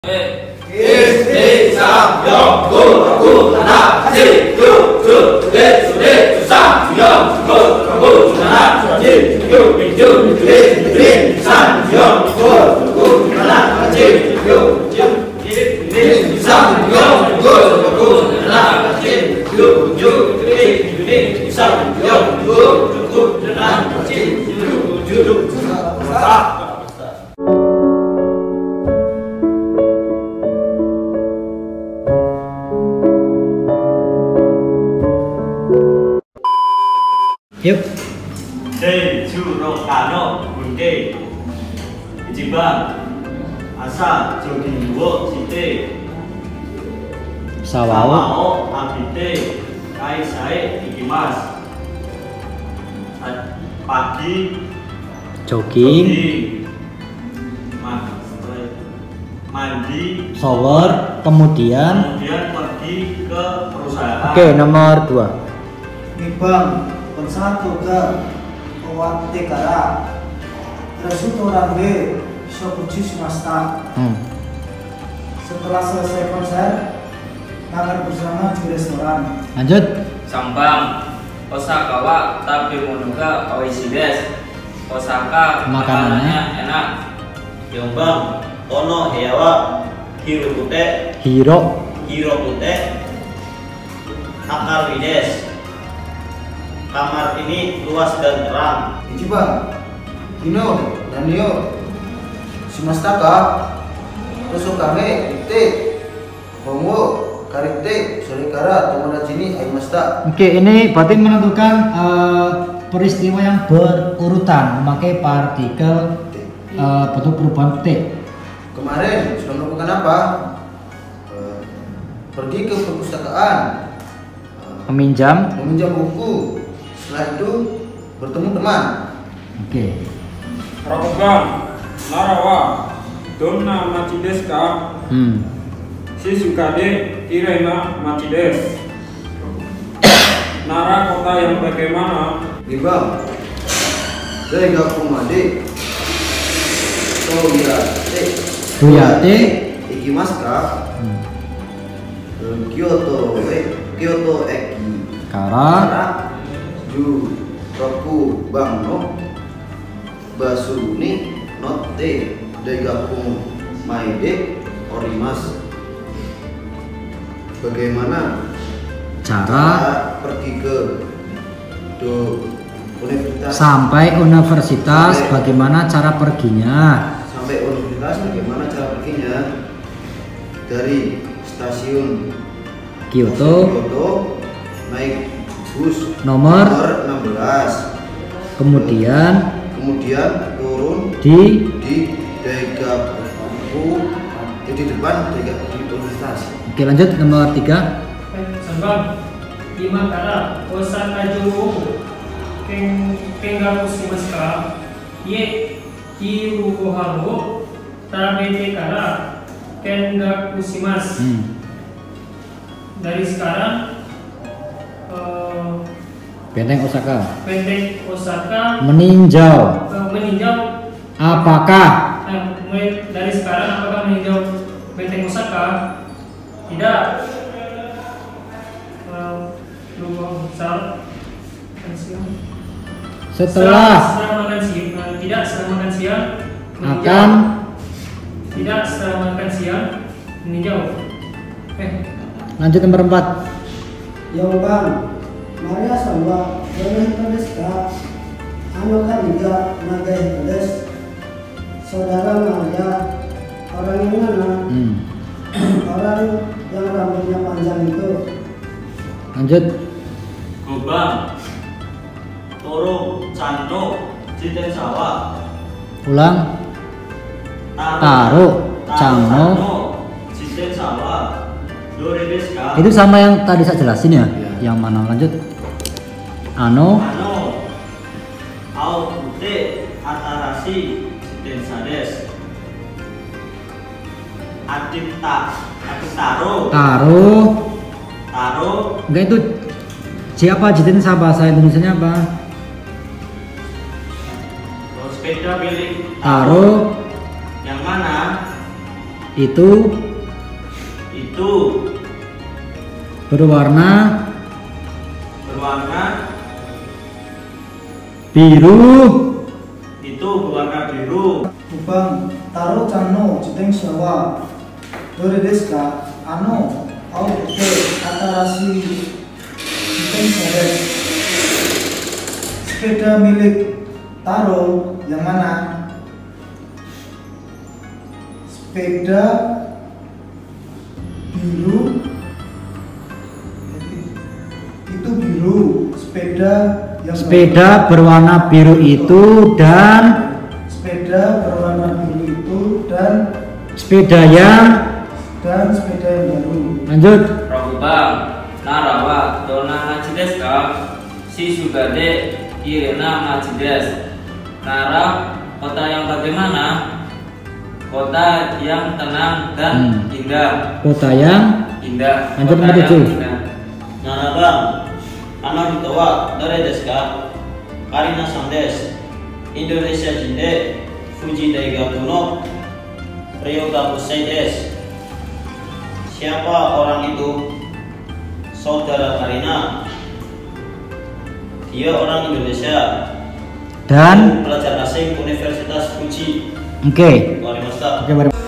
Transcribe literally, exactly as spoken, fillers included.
일, 이, 삼, 영, 구, 구, 하나, 칠, 육, 주, 넷, 주, 넷, 주, 삼, 주, 영, 주, 구, 구, 주, 하나, 주, 칠, 주, 육, 주, 육, 주, 넷, 주, 넷, 주, 삼, 주, 영, 주, 구, 구, 주, 하나, 칠, 주, 육, 주, 일, 주, 삼, 주, 영, 주, 구, 구, 주, 하나, 칠, 주, 육, 주, 일, 주, 일, 주, 삼, 주, 영, 주, 구, 주, 구, 주, 하나, 칠, 주, 육, 주, 육, 주, 사. Yuk. Đây 주로 단어 문제 이지만 아사 저기 누워 지때 Sawao. 앞때 kaisai ikimas pagi Jogging. mandi Shower. Kemudian kemudian pergi ke perusahaan. Oke, nomor dua. Ibang satu ke Owat Tekara restoran B Shokuchi Shimashita. Hmm. Setelah selesai konser makan bersama di restoran. Lanjut. Sambang Osaka tapi monoga oishi desu. Osaka makanannya enak. Yombang ono hewa hiro pute Hiro. hiro pute akal wides. Kamar ini luas dan terang. Ichiban Kino Nanio Shimashita ka Resokame Ite Hongo Karite Sorekara Tomodachi ni aimashita. Oke, ini berarti menentukan uh, peristiwa yang berurutan memakai partikel uh, bentuk perubahan T. Kemarin sudah melakukan apa? Eh, pergi ke perpustakaan, Meminjam. meminjam buku. Setelah itu bertemu teman. Oke. Rokoban, Narawa, Donna machi desu ka? Hmm. Shizuka de Kirena machi desu. Nara kota yang bagaimana? Bibang, Daigaku made Toyate Toyate ikimasu ka? Hmm. Kyoto e Kyoto eki Kara. Ju Roku Bang no Basu ni Notte Daigaku maide Orimas. Bagaimana Cara pergi ke do universitas? sampai universitas, bagaimana cara perginya? Sampai universitas bagaimana cara perginya? Dari stasiun Kyoto. Kyoto naik bus Nomor enam belas. Kemudian Kemudian turun di di Daigaku di depan Daigaku universitas. Oke, lanjut nomor tiga. Sambang lima kara Osaka Juru Ken Kengaku Shimashita Ye Hiru Gohan wo Tabete kara Kengaku Shimasu. Hmm. Dari sekarang eh, Benteng Osaka. Benteng Osaka Meninjau. eh, meninjau Apakah? eh, mulai dari sekarang apakah meninjau Benteng Osaka? Tidak. Eh, Luang sal siang. Setelah setelah makan siang eh, tidak setelah makan siang meninjau. akan Tidak setelah makan siang meninjau. Eh, lanjut nomor empat. Yoban Maria Samba Dono desu ka? Ano kaniga nagai desu. Saudara Maria orang yang mana? Hmm. Orang yang rambutnya panjang itu. Lanjut. Gobang Toro Cano Jiten Sawa Ulang. Taro Cano. Jiten Sawa Dore desu ka? Itu sama yang tadi saya jelasin ya. Yang mana? Lanjut. Ano. Ano Ao Pute Atarashi Jiten Sades Adipta Adiptaro Taro. Taro Enggak, itu siapa jiten sa bahasa Indonesianya apa? sepeda milik Taro yang mana itu itu berwarna berwarna biru. itu berwarna biru. Bang, taro channo jiteng shawa. Dore desu ka? Ano, aote atarashi jiteng shawa. Sepeda milik Taro yang mana? Sepeda biru. Itu biru. Sepeda yang Sepeda berwarna biru itu dan sepeda berwarna biru itu dan sepeda yang dan sepeda yang baru. lanjut. Rokubang, narawa, dona machi desu ka? Shizuka de kirena machi desu. Nara, kota yang bagaimana? Kota yang tenang dan Hmm. indah. Kota yang Indah. Lanjut Kota nomor yang tujuh. indah. Narabang, ana hito wa dare desu ka? Karina-san desu. Indonesia jin de Fuji Daigaku no Ryoga Kusai desu. Siapa orang itu? Saudara Karina. Dia orang Indonesia dan pelajar asing Universitas Fuji. oke. Warimashita. Oke, baru.